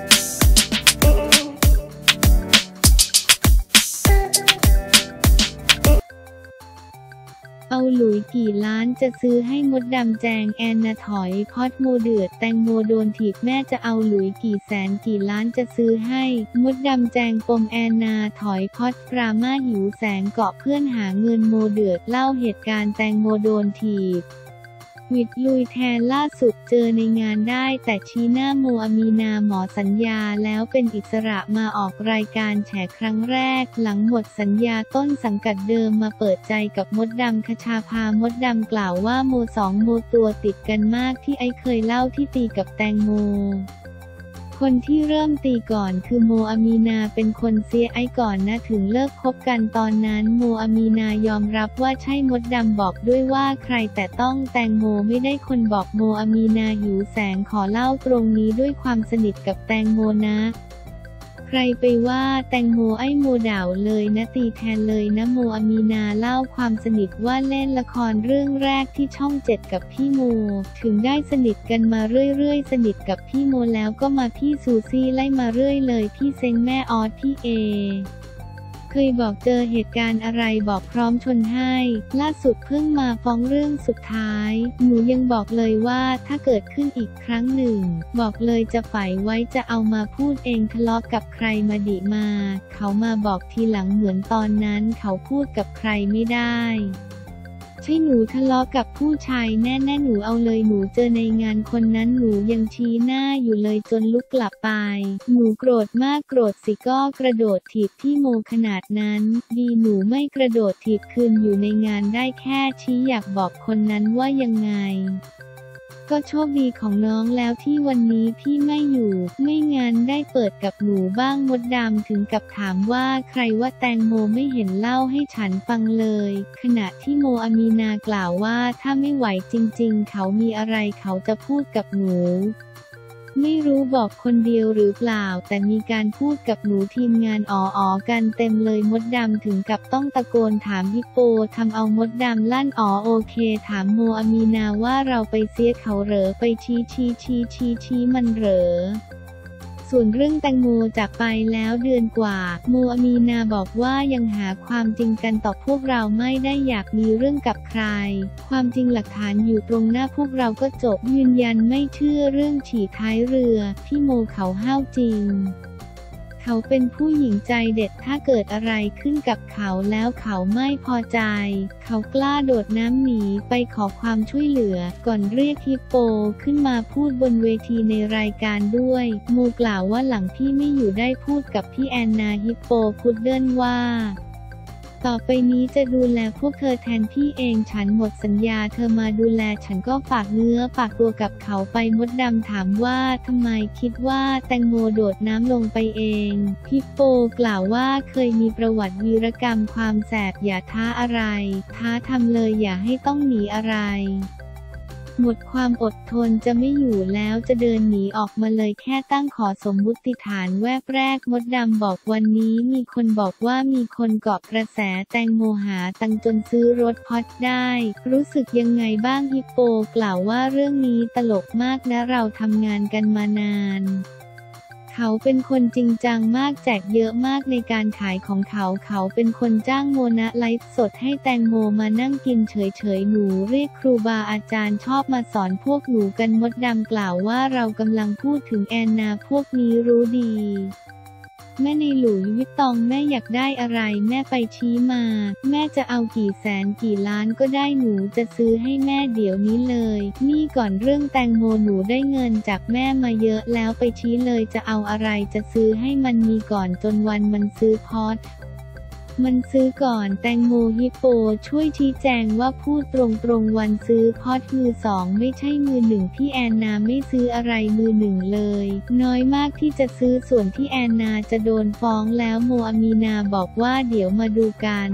เอาหลุยกี่ล้านจะซื้อให้มดดำแจงแอนนาถอยพอดโมเดือดแตงโมโดนถีบแม่จะเอาหลุยกี่แสนกี่ล้านจะซื้อให้มดดำแจงปมแอนนาถอยพอดดราม่าหิวแสงเกาะเพื่อนหาเงินโมเดือดเล่าเหตุการณ์แตงโมโดนถีบวิดลุยแทนล่าสุดเจอในงานได้แต่ชี้หน้าโมอามีนาหมอสัญญาแล้วเป็นอิสระมาออกรายการแฉครั้งแรกหลังหมดสัญญาต้นสังกัดเดิมมาเปิดใจกับมดดำคชาภามดดำกล่าวว่าโมตัวติดกันมากที่ไอเคยเล่าที่ตีกับแตงโมคนที่เริ่มตีก่อนคือโมอามีนาเป็นคนเสียไอก่อนนะถึงเลิกคบกันตอนนั้นโมอามีนายอมรับว่าใช่มดดำบอกด้วยว่าใครแต่ต้องแตงโมไม่ได้คนบอกโมอามีนาหิวแสงขอเล่าตรงนี้ด้วยความสนิทกับแตงโมนะใครไปว่าแตงโมไอโมด่าวเลยนะตีแทนเลยนะโมอามีนาเล่าความสนิทว่าเล่นละครเรื่องแรกที่ช่อง7กับพี่โมถึงได้สนิทกันมาเรื่อยๆสนิทกับพี่โมแล้วก็มาพี่ซูซี่ไล่มาเรื่อยเลยพี่เซ็งแม่ออสพี่เอเคยบอกเจอเหตุการณ์อะไรบอกพร้อมชนให้ล่าสุดเพิ่งมาฟ้องเรื่องสุดท้ายหนูยังบอกเลยว่าถ้าเกิดขึ้นอีกครั้งหนึ่งบอกเลยจะฝ่ายไว้จะเอามาพูดเองทะเลาะกับใครมาดิมาเขามาบอกทีหลังเหมือนตอนนั้นเขาพูดกับใครไม่ได้ใช่หนูทะเลาะกับผู้ชายแน่ๆหนูเอาเลยหนูเจอในงานคนนั้นหนูยังชี้หน้าอยู่เลยจนลุกกลับไปหนูโกรธมากโกรธสิก็กระโดดถีบที่โมขนาดนั้นดีหนูไม่กระโดดถีบคืนอยู่ในงานได้แค่ชี้อยากบอกคนนั้นว่ายังไงก็โชคดีของน้องแล้วที่วันนี้พี่ไม่อยู่ไม่งั้นได้เปิดกับหนูบ้างมดดำถึงกับถามว่าใครว่าแตงโมไม่เห็นเล่าให้ฉันฟังเลยขณะที่โมอามีนากล่าวว่าถ้าไม่ไหวจริงๆเขามีอะไรเขาจะพูดกับหนูไม่รู้บอกคนเดียวหรือเปล่าแต่มีการพูดกับหนูทีมงานอ๋อกันเต็มเลยมดดำถึงกับต้องตะโกนถามฮิปโปทำเอามดดำลั่นโอเคถามโมอามีนาว่าเราไปเสียเขาเหรอไปชี้มันเหรอส่วนเรื่องแตงโมจากไปแล้วเดือนกว่าโมอามีนาบอกว่ายังหาความจริงกันต่อพวกเราไม่ได้อยากมีเรื่องกับใครความจริงหลักฐานอยู่ตรงหน้าพวกเราก็จบยืนยันไม่เชื่อเรื่องฉี่ท้ายเรือที่โมเขาห้าวจริงเขาเป็นผู้หญิงใจเด็ดถ้าเกิดอะไรขึ้นกับเขาแล้วเขาไม่พอใจเขากล้าโดดน้ำหนีไปขอความช่วยเหลือก่อนเรียกฮิปโปขึ้นมาพูดบนเวทีในรายการด้วยโมกล่าวว่าหลังพี่ไม่อยู่ได้พูดกับพี่แอนนาฮิปโปพุดเดิ้ลว่าต่อไปนี้จะดูแลพวกเธอแทนพี่เองฉันหมดสัญญาเธอมาดูแลฉันก็ฝากเนื้อฝากตัวกับเขาไปมดดำถามว่าทำไมคิดว่าแตงโมโดดน้ำลงไปเองฮิปโปกล่าวว่าเคยมีประวัติวีรกรรมความแสบอย่าท้าอะไรท้าทำเลยอย่าให้ต้องหนีอะไรหมดความอดทนจะไม่อยู่แล้วจะเดินหนีออกมาเลยแค่ตั้งขอสมมุติฐานแวบแรกมดดำบอกวันนี้มีคนบอกว่ามีคนเกาะกระแสแตงโมหาตังจนซื้อรถพอดได้รู้สึกยังไงบ้างฮิปโปกล่าวว่าเรื่องนี้ตลกมากนะเราทำงานกันมานานเขาเป็นคนจริงจังมากแจกเยอะมากในการขายของเขาเขาเป็นคนจ้างโมนะไลฟ์สดให้แตงโมมานั่งกินเฉยๆหนูเรียกครูบาอาจารย์ชอบมาสอนพวกหนูกันมดดำกล่าวว่าเรากำลังพูดถึงแอนนาพวกนี้รู้ดีแม่ในหลุยส์วิตตองแม่อยากได้อะไรแม่ไปชี้มาแม่จะเอากี่แสนกี่ล้านก็ได้หนูจะซื้อให้แม่เดี๋ยวนี้เลยนี่ก่อนเรื่องแตงโมหนูได้เงินจากแม่มาเยอะแล้วไปชี้เลยจะเอาอะไรจะซื้อให้มันมีก่อนจนวันมันซื้อพอดมันซื้อก่อนแตงโมฮิปโปช่วยชี้แจงว่าพูดตรงวันซื้อพอดมือสองไม่ใช่มือหนึ่งพี่แอนนาไม่ซื้ออะไรมือหนึ่งเลยน้อยมากที่จะซื้อส่วนที่แอนนาจะโดนฟ้องแล้วโมอามีนาบอกว่าเดี๋ยวมาดูกัน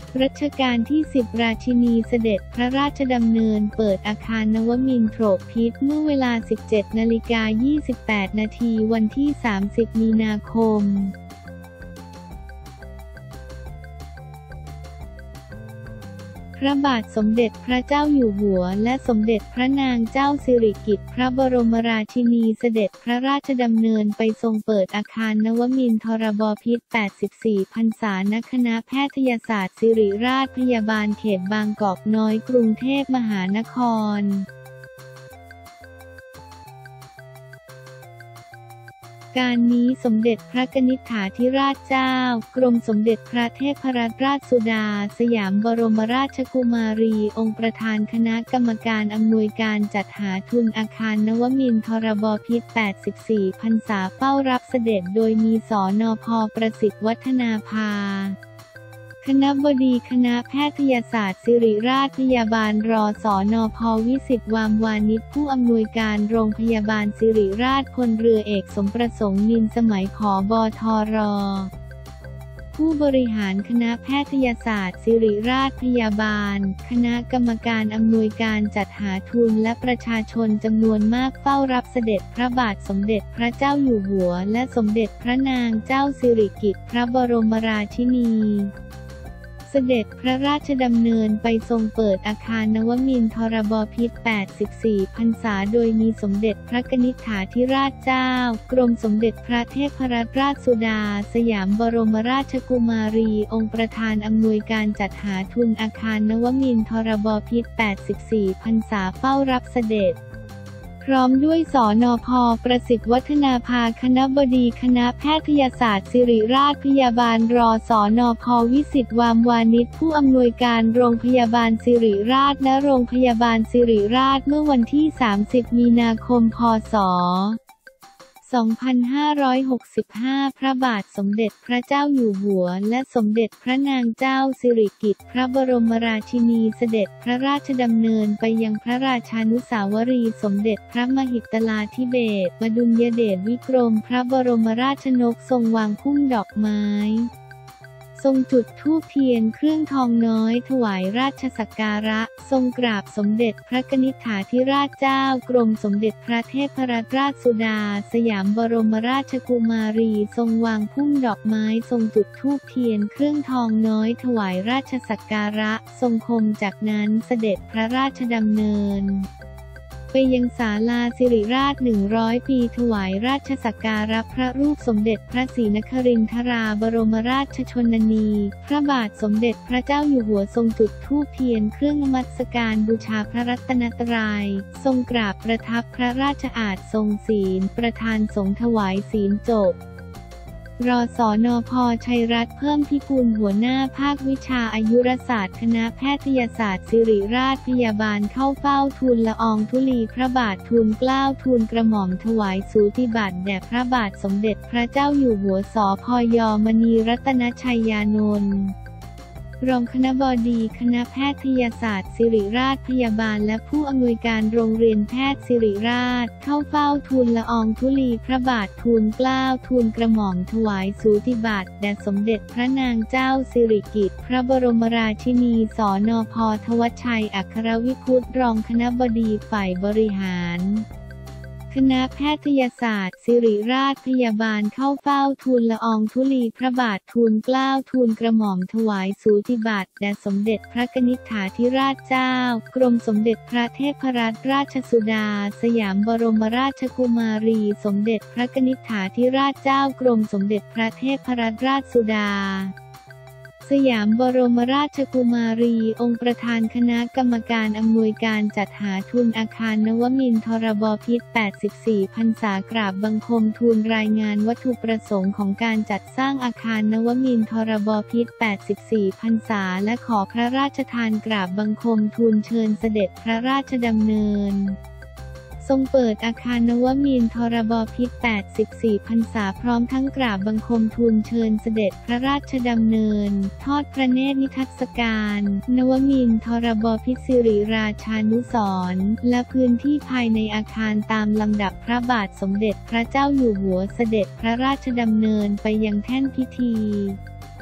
รัชกาลที่ 10 ราชินีเสด็จพระราชดำเนินเปิดอาคารนวมินทรพิตรเมื่อเวลา 17:28 น.วันที่ 30 มีนาคมพระบาทสมเด็จพระเจ้าอยู่หัวและสมเด็จพระนางเจ้าสิริกิติ์พระบรมราชินีเสด็จพระราชดำเนินไปทรงเปิดอาคารนวมินทรบพิตร 84 พรรษา ณ คณะแพทยศาสตร์ศิริราชพยาบาลเขตบางกอกน้อยกรุงเทพมหานครการนี้สมเด็จพระกนิษฐาธิราชเจ้ากรมสมเด็จพระเทพรัตนราชสุดาสยามบรมราชกุมารีองค์ประธานคณะกรรมการอำนวยการจัดหาทุนอาคารนวมินทรบพิตร 84 พรรษาเฝ้ารับเสด็จโดยมีสนพ.ประสิทธิ์วัฒนาภาคณบดีคณะแพทยศาสตร์ศิริราชพยาบาลรสนพ.วิสิตวามวานิชผู้อำนวยการโรงพยาบาลศิริราชพลเรือเอกสมประสงค์นินสมัยผบ.ทร.ผู้บริหารคณะแพทยศาสตร์ศิริราชพยาบาลคณะกรรมการอำนวยการจัดหาทุนและประชาชนจำนวนมากเฝ้ารับเสด็จพระบาทสมเด็จพระเจ้าอยู่หัวและสมเด็จพระนางเจ้าสิริกิติ์พระบรมราชินีเสด็จพระราชดำเนินไปทรงเปิดอาคารนวมินทรบพิตร 84 พรรษาโดยมีสมเด็จพระกนิษฐาธิราชเจ้ากรมสมเด็จพระเทพรัตนราชสุดาสยามบรมราชกุมารีองค์ประธานอำนวยการจัดหาทุนอาคารนวมินทรบพิตร 84 พรรษาเฝ้ารับเสด็จพร้อมด้วยสนพ.ประสิทธิ์วัฒนาภาคณบดีคณะแพทยศาสตร์ศิริราชพยาบาลรสนพ.วิสิตวามวานิชผู้อำนวยการโรงพยาบาลศิริราชและโรงพยาบาลศิริราชเมื่อวันที่ 30 มีนาคม พ.ศ. 2565 พระบาทสมเด็จพระเจ้าอยู่หัวและสมเด็จพระนางเจ้าสิริกิติ์พระบรมราชินีเสด็จพระราชดำเนินไปยังพระราชานุสาวรีย์สมเด็จพระมหิตลาธิเบศรมดุลยเดชวิกรมพระบรมราชนกทรงวางพุ่มดอกไม้ทรงจุดธูปเทียนเครื่องทองน้อยถวายราชสักการะทรงกราบสมเด็จพระกนิษฐาธิราชเจ้ากรมสมเด็จพระเทพรัตนราชสุดาสยามบรมราชกุมารีทรงวางพุ่มดอกไม้ทรงจุดธูปเทียนเครื่องทองน้อยถวายราชสักการะทรงคมจากนั้นเสด็จพระราชดำเนินไปยังศาลาสิริราช 100 ปีถวายราชสักการะพระรูปสมเด็จพระศรีนครินทราบรมราชชนนีพระบาทสมเด็จพระเจ้าอยู่หัวทรงจุดธูปเทียนเครื่องนมัสการบูชาพระรัตนตรัยทรงกราบประทับพระราชอาสน์ทรงศีลประธานสงฆ์ถวายศีลจบรสนพ.ชัยรัตน์เพิ่มพิกูลหัวหน้าภาควิชาอายุรศาสตร์คณะแพทยศาสตร์ศิริราชพยาบาลเข้าเฝ้าทูลละอองธุลีพระบาททูลเกล้าทูลกระหม่อมถวายสูติบัตรแด่พระบาทสมเด็จพระเจ้าอยู่หัวสพย.มณีรัตนชัยยานนท์รองคณบดีคณะแพทยศาสตร์ศิริราชพยาบาลและผู้อำนวยการโรงเรียนแพทย์ศิริราชเข้าเฝ้าทูลละอองธุลีพระบาททูลเกล้าทูลกระหม่อมถวายสูติบัตรแด่สมเด็จพระนางเจ้าสิริกิติ์พระบรมราชินีสนพ.ทวชชัยอัครวิพุตรรองคณบดีฝ่ายบริหารคณะแพทยศาสตร์ศิริราชพยาบาลเข้าเฝ้าทูลละอองธุลีพระบาททูลเกล้าทูลกระหม่อมถวายสูติบัตรแด่สมเด็จพระกนิษฐาธิราชเจ้ากรมสมเด็จพระเทพรัตนราชสุดาสยามบรมราชกุมารีสมเด็จพระกนิษฐาธิราชเจ้ากรมสมเด็จพระเทพรัตนราชสุดาสยามบรมราชกุมารีองค์ประธานคณะกรรมการอำนวยการจัดหาทุนอาคารนวมินทรบพิตร 84 พรรษากราบบังคมทูลรายงานวัตถุประสงค์ของการจัดสร้างอาคารนวมินทรบพิตร 84 พรรษาและขอพระราชทานกราบบังคมทูลเชิญเสด็จพระราชดำเนินทรงเปิดอาคารนวมินทรบพิตร 84 พรรษาพร้อมทั้งกราบบังคมทูลเชิญเสด็จพระราชดำเนินทอดพระเนตรนิทรรศการนวมินทรบพิตรสิริราชานุสรณ์และพื้นที่ภายในอาคารตามลำดับพระบาทสมเด็จพระเจ้าอยู่หัวเสด็จพระราชดำเนินไปยังแท่นพิธี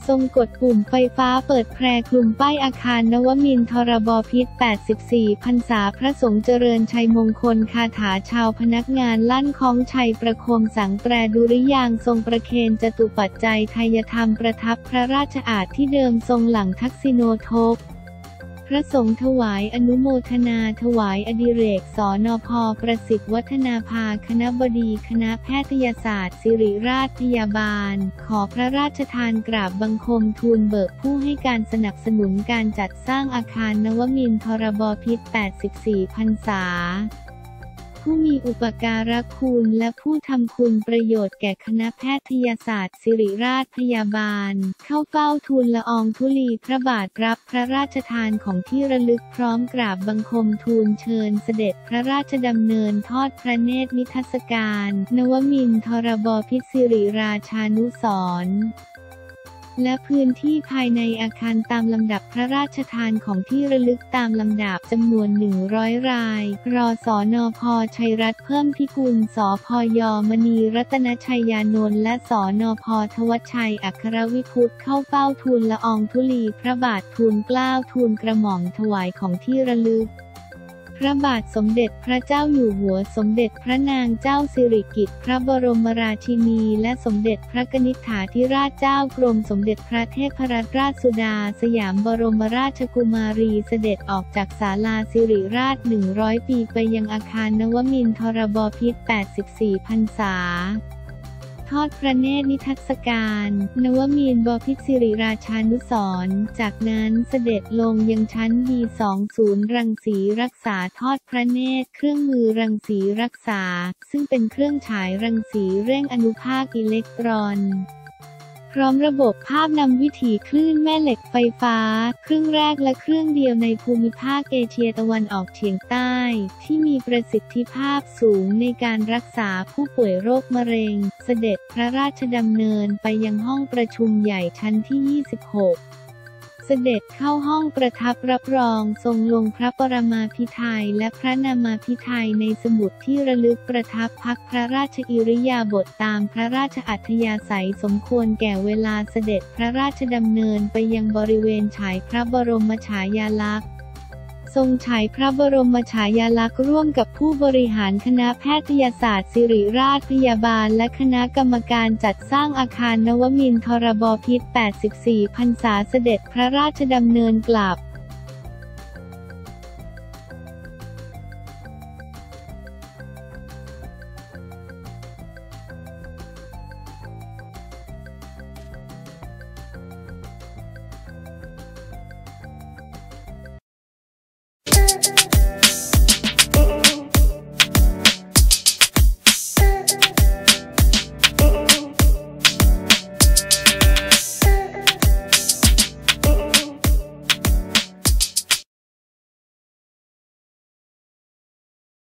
ทรงกดปุ่มไฟฟ้าเปิดแพร่คลุมป้ายอาคารนวมินทรบพิตร 84 พรรษาพระสงฆ์เจริญชัยมงคลคาถาชาวพนักงานลั่นคล้องชัยประโคมสังแตรดุริยางค์ทรงประเคนจตุปัจจัยไทยธรรมประทับพระราชอาสน์ที่เดิมทรงหลังทักษิโนทกพระสงฆ์ถวายอนุโมทนาถวายอดิเรกสนพ.ประสิทธิ์วัฒนาภาคณบดีคณะแพทยศาสตร์ศิริราชพยาบาลขอพระราชทานกราบบังคมทูลเบิกผู้ให้การสนับสนุนการจัดสร้างอาคารนวมินทรบพิตร 84 พรรษาผู้มีอุปการะคุณและผู้ทำคุณประโยชน์แก่คณะแพทยศาสตร์ศิริราชพยาบาลเข้าเฝ้าทูลละอองธุลีพระบาทรับพระราชทานของที่ระลึกพร้อมกราบบังคมทูลเชิญเสด็จพระราชดำเนินทอดพระเนตรนิทรรศการนวมินทรบพิตรสิริราชานุสรณ์และพื้นที่ภายในอาคารตามลำดับพระราชทานของที่ระลึกตามลำดับจำนวน 100 รายรสนพ.ชัยรัตน์เพิ่มพิกุลสพย.มณีรัตนชัยยานนท์และสนพ.ทวัชชัยอัครวิพุตเข้าเฝ้าทูลละอองธุลีพระบาททูลเกล้าทูลกระหม่อมถวายของที่ระลึกพระบาทสมเด็จพระเจ้าอยู่หัวสมเด็จพระนางเจ้าสิริกิติ์พระบรมราชินีและสมเด็จพระกนิษฐาธิราชเจ้ากรมสมเด็จพระเทพรัตนราชสุดาสยามบรมราชกุมารีเสด็จออกจากศาลาสิริราช 100 ปีไปยังอาคารนวมินทรบพิตร 84 พรรษาทอดพระเนตรนิทรรศการนวมินทรบพิตรสิริราชานุสรณ์จากนั้นเสด็จลงยังชั้น B20 รังสีรักษาทอดพระเนตรเครื่องมือรังสีรักษาซึ่งเป็นเครื่องฉายรังสีเร่งอนุภาคอิเล็กตรอนพร้อมระบบภาพนำวิถีคลื่นแม่เหล็กไฟฟ้าเครื่องแรกและเครื่องเดียวในภูมิภาคเอเชียตะวันออกเฉียงใต้ที่มีประสิทธิภาพสูงในการรักษาผู้ป่วยโรคมะเร็งเสด็จพระราชดำเนินไปยังห้องประชุมใหญ่ชั้นที่ 26เสด็จเข้าห้องประทับรับรองทรงลงพระปรมาภิไธยและพระนามาภิไธยในสมุดที่ระลึกประทับพักพระราชอิริยาบถตามพระราชอัธยาศัยสมควรแก่เวลาเสด็จพระราชดำเนินไปยังบริเวณฉายพระบรมฉายาลักษณ์ทรงฉายพระบรมฉายาลักษณ์ร่วมกับผู้บริหารคณะแพทยศาสตร์ศิริราชพยาบาลและคณะกรรมการจัดสร้างอาคารนวมินทรบพิตร 84 พรรษาเสด็จพระราชดำเนินกลับ